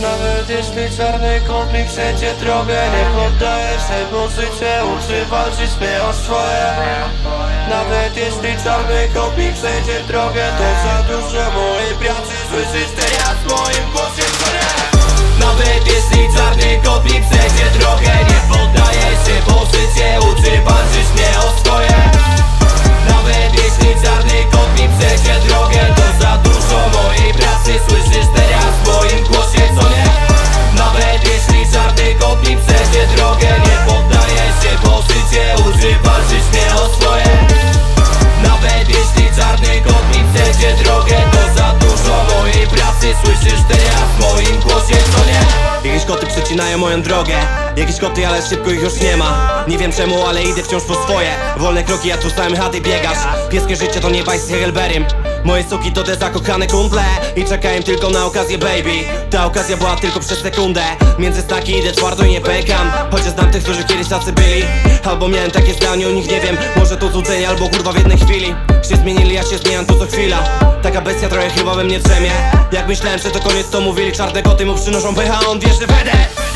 Nawet jeśli czarny kot mi wszędzie drogę, nie poddaję się, bo życie uczy walczyć mnie o swoje. Nawet jeśli czarny kot mi wszędzie drogę, to za dużo mojej pracy. Słyszysz teraz w moim głosie, co nie? Nawet jeśli czarny kot mi wszędzie drogę, nie poddaję się, bo życie uczy walczyć mnie o swoje. Nawet jeśli czarny kot mi wszędzie drogę, to za dużo mojej pracy. Słyszysz teraz w moim głosie, co nie? Nawet jeśli czarny kot mi wszędzie drogę, nie poddaję się, bo życie uczy walczyć mnie o swoje. Nawet jeśli czarny kot mi wszędzie drogę, to za dużo mojej pracy. Słyszysz teraz w moim głosie, co nie? Jakieś koty przecinają moją drogę, jakieś koty, ale szybko ich już nie ma. Nie wiem czemu, ale idę wciąż po swoje. Wolne kroki, a tu stałem chaty biegasz. Pieskie życie to nie bajs z Hegelberiem. Moje suki to te zakochane kundle i czekałem tylko na okazję, baby. Ta okazja była tylko przez sekundę. Między znaki idę twardo i nie pękam. Chociaż znam tych, którzy kiedyś tacy byli. Albo miałem takie zdanie o nich, nie wiem. Może to złudzenie, albo kurwa w jednej chwili. Się zmienili, ja się zmieniam tu co chwila. Taka bestia trochę chyba we mnie drzemie. Jak myślałem, że to koniec, to mówili czarne koty mu przynoszą pecha, a on wie, że będę.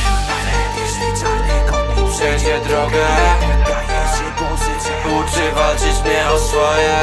Wszędzie drogę uczy walczyć mnie o swoje.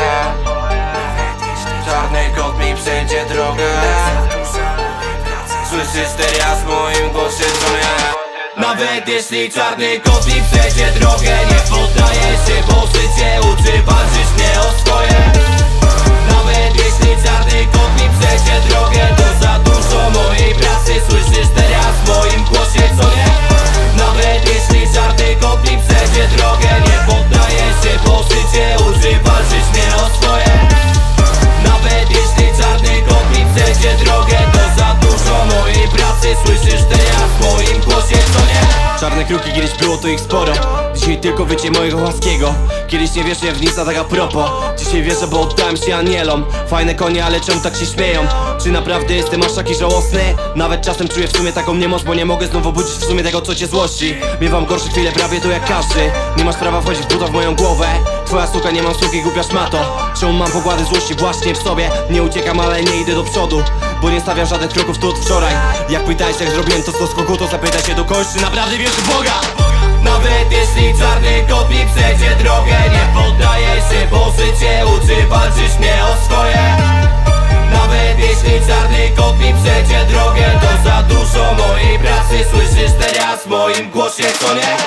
Czarny kot mi wszędzie drogę. Słyszysz teraz w moim głosie, co nie? Nawet jeśli czarny kot mi wszędzie drogę, nie poddaję się, bo życie uczy walczyć mnie o swoje. Nawet jeśli czarny kot mi wszędzie drogę, to za dużo mojej pracy. Słyszysz teraz w moim głosie, co nie? Nawet jeśli czarny kot mi wszędzie drogę, nie poddaję się, bo życie uczy walczyć mnie o swoje. Nawet jeśli czarny kot mi wszędzie drogę, to za dużo mojej pracy. Słyszysz teraz w moim głosie, co nie? Czarne kruki, kiedyś było to ich sporo. Dzisiaj tylko wycie mojego łaskiego. Kiedyś nie wierzę w nic, a tak a propos. Dzisiaj wierzę, bo oddałem się anielom. Fajne konie, ale czemu tak się śmieją? Czy naprawdę jestem aż taki żałosny? Nawet czasem czuję w sumie taką niemoc, bo nie mogę znowu budzić w sumie tego, co cię złości. Miewam gorsze chwile prawie tu jak każdy. Nie masz prawa wchodzić w buta w moją głowę. Twoja suka, nie mam suki, głupia szmato. Czemu mam pogłady złości właśnie w sobie? Nie uciekam, ale nie idę do przodu, bo nie stawiam żadnych kroków tu od wczoraj. Jak pytałeś, jak zrobiłem to z skoku, to zapytaj się do kogoś, czy naprawdę wierzysz w Boga. Nawet jeśli czarny kot mi wszędzie drogę, nie poddaję się, bo życie uczy walczyć mnie o swoje. Nawet jeśli czarny kot mi wszędzie drogę, to za dużo mojej pracy. Słyszysz teraz w moim głosie, co nie?